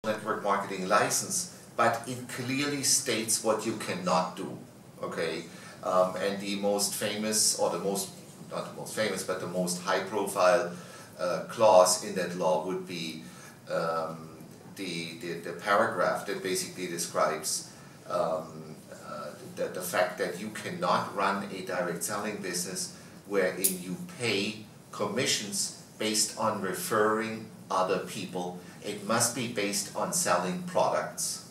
network marketing license, but it clearly states what you cannot do, okay? And the most famous, or the most, not the most famous, but the most high-profile clause in that law would be the paragraph that basically describes the fact that you cannot run a direct selling business wherein you pay commissions based on referring other people. It must be based on selling products.